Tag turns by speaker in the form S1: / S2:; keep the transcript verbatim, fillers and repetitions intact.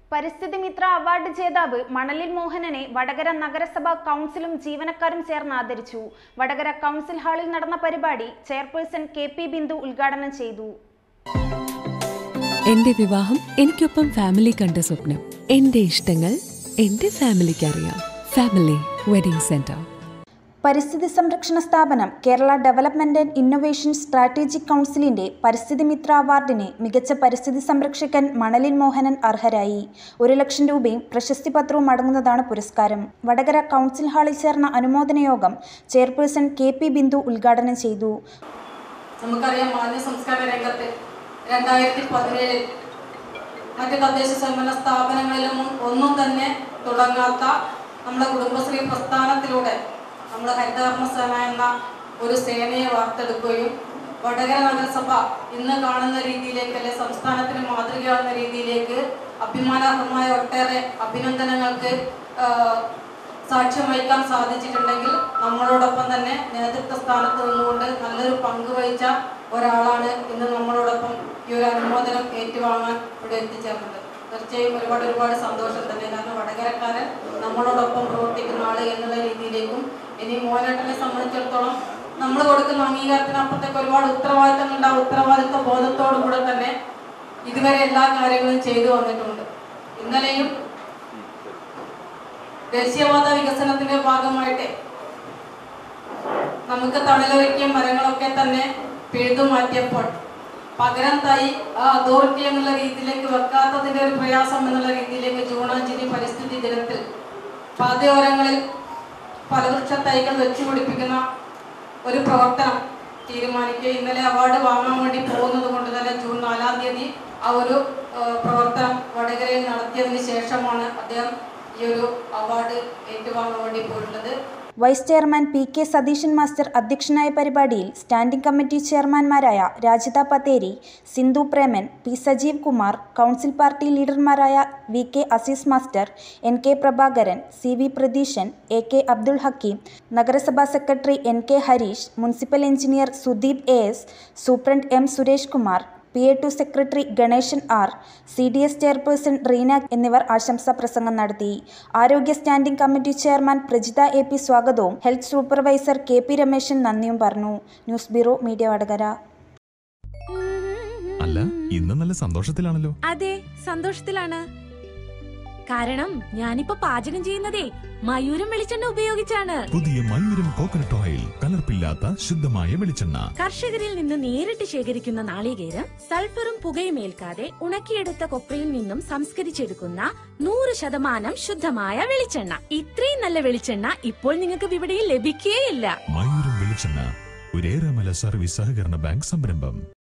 S1: പരിസ്ഥിതി മിത്ര അവാർഡ് ജേതാവ് മണലിൽ മോഹനനെ വടകര നഗരസഭാ കൗൺസിലും ജീവനക്കാരും ചേർന്ന് ആദരിച്ചു. വടകര കൗൺസിൽ ഹാളിൽ നടന്ന പരിപാടി ചെയർപേഴ്സൺ കെ പി ബിന്ദു ഉദ്ഘാടനം ചെയ്തു.
S2: എന്റെ വിവാഹം എനിക്കൊപ്പം ഫാമിലി കണ്ട സ്വപ്നം. എന്റെ ഇഷ്ടങ്ങൾ എന്റെ ഫാമിലിക്ക് അറിയാം. Family wedding centre.
S1: പരിസ്ഥിതി സംരക്ഷണ സ്ഥാപനം Kerala development and innovation strategic കൗൺസിലിന്റെ പരിസ്ഥിതി മിത്ര അവാർഡിന് മികച്ച പരിസ്ഥിതി സംരക്ഷകൻ മണലിൽ മോഹനൻ അർഹരായി. ഒരു ലക്ഷം രൂപയും പ്രശസ്തി പത്രവും അടങ്ങുന്നതാണ് പുരസ്കാരം. വടകര കൗൺസിൽ ഹാളിൽ ചേർന്ന അനുമോദന യോഗം ചെയർപേഴ്സൺ കെ പി ബിന്ദു ഉദ്ഘാടനം ചെയ്തു.
S3: നമുക്കറിയാം, മാലിന്യ സംസ്കരണ രംഗത്ത് രണ്ടായിരത്തി പതിനേഴിൽ മറ്റ് തദ്ദേശ സ്വയംഭരണ സ്ഥാപനങ്ങളിലും ഒന്നും തന്നെ തുടങ്ങാത്ത നമ്മുടെ കുടുംബശ്രീ പ്രസ്ഥാനത്തിലൂടെ നമ്മൾ ഹരിതകർമ്മസേന എന്ന ഒരു സേനയെ വാർത്തെടുക്കുകയും വടകര നഗരസഭ ഇന്ന് കാണുന്ന രീതിയിലേക്ക്, അല്ലെ സംസ്ഥാനത്തിന് മാതൃകയാവുന്ന രീതിയിലേക്ക് അഭിമാനാർഹമായ ഒട്ടേറെ അഭിനന്ദനങ്ങൾക്ക് സാക്ഷ്യം വഹിക്കാൻ സാധിച്ചിട്ടുണ്ടെങ്കിൽ നമ്മളോടൊപ്പം തന്നെ നേതൃത്വ സ്ഥാനത്ത് നിന്നുകൊണ്ട് നല്ലൊരു പങ്ക് വഹിച്ച ഒരാളാണ് ഇന്ന് നമ്മളോടൊപ്പം ഈ ഒരു അനുമോദനം ഏറ്റുവാങ്ങാൻ ഇവിടെ എത്തിച്ചേർന്നത്. തീർച്ചയായും ഒരുപാട് ഒരുപാട് സന്തോഷം തന്നെ. കാരണം വടകരക്കാരൻ നമ്മളോടൊപ്പം പ്രവർത്തിക്കുന്ന ആള് എന്നുള്ള രീതിയിലേക്കും, ഇനി മോഹനേട്ടനെ സംബന്ധിച്ചിടത്തോളം നമ്മൾ കൊടുക്കുന്ന അംഗീകാരത്തിനപ്പുറത്തേക്ക് ഒരുപാട് ഉത്തരവാദിത്തങ്ങളുണ്ട്. ആ ഉത്തരവാദിത്വ ബോധത്തോടു കൂടെ തന്നെ ഇതുവരെ എല്ലാ കാര്യങ്ങളും ചെയ്തു വന്നിട്ടുണ്ട്. ഇന്നലെയും ദേശീയപാത വികസനത്തിന്റെ ഭാഗമായിട്ട് നമുക്ക് തണലൊരുക്കിയ മരങ്ങളൊക്കെ തന്നെ പിഴുതു മാറ്റിയപ്പോൾ പകരം തൈ ആ അതോറിറ്റി എന്നുള്ള രീതിയിലേക്ക് വെക്കാത്തതിന്റെ ഒരു പ്രയാസം എന്നുള്ള രീതിയിലേക്ക് ജൂൺ അഞ്ചിന് പരിസ്ഥിതി ദിനത്തിൽ പാതയോരങ്ങളിൽ ഫലവൃക്ഷ തൈകൾ വെച്ചു പിടിപ്പിക്കുന്ന ഒരു പ്രവർത്തനം തീരുമാനിക്കുക. ഇന്നലെ അവാർഡ് വാങ്ങാൻ വേണ്ടി പോകുന്നത് കൊണ്ട് തന്നെ ജൂൺ നാലാം തീയതി ആ ഒരു പ്രവർത്തനം വടകരയിൽ നടത്തിയതിന് ശേഷമാണ് അദ്ദേഹം ഈ ഒരു അവാർഡ് ഏറ്റുവാങ്ങാൻ വേണ്ടി പോയിട്ടുള്ളത്.
S1: Vice chairman P K Satheesan master അധ്യക്ഷനായ പരിപാടിയിൽ സ്റ്റാൻഡിംഗ് കമ്മിറ്റി ചെയർമാൻമാരായ Rajitha Patheri, Sindhu Preman, P Sajeev Kumar, council party ലീഡർമാരായ V K Azeez master, N K Prabhakaran, C V Pratheesan, A K Abdul Hakeem, നഗരസഭാ secretary N K Harish, municipal engineer Sudeep A S, superintendent M Suresh Kumar, P A to secretary Ganesan R, C D S chairperson Reena എന്നിവർ ആശംസാ പ്രസംഗം നടത്തി. ആരോഗ്യ standing committee chairman Prajitha A P സ്വാഗതവും health supervisor K P Rameshan നന്ദിയും പറഞ്ഞു. News bureau, media Vadakara.
S4: അല്ല, ഇന്ന് നല്ല സന്തോഷത്തിലാണല്ലോ.
S5: അതെ, സന്തോഷത്തിലാണ്. കാരണം ഞാനിപ്പോ പാചകം ചെയ്യുന്നതേ മയൂരം വെളിച്ചെണ്ണ ഉപയോഗിച്ചാണ്.
S4: പുതിയ മയൂരം കോക്കനട്ട് ഓയിൽ, കലർപ്പില്ലാത്ത ശുദ്ധമായ വെളിച്ചെണ്ണ.
S5: കർഷകരിൽ നിന്ന് നേരിട്ട് ശേഖരിക്കുന്ന നാളികേരം സൾഫറും പുകയും ഏൽക്കാതെ ഉണക്കിയെടുത്ത കൊപ്രയിൽ നിന്നും സംസ്കരിച്ചെടുക്കുന്ന നൂറ് ശതമാനം ശുദ്ധമായ വെളിച്ചെണ്ണ. ഇത്രയും നല്ല വെളിച്ചെണ്ണ ഇപ്പോൾ നിങ്ങൾക്ക് വിപണിയിൽ ലഭിക്കുകയില്ല.
S4: മയൂരം വെളിച്ചെണ്ണ, ഒരു ഏറെമല സർവീസ് സഹകരണ ബാങ്ക് സംരംഭം.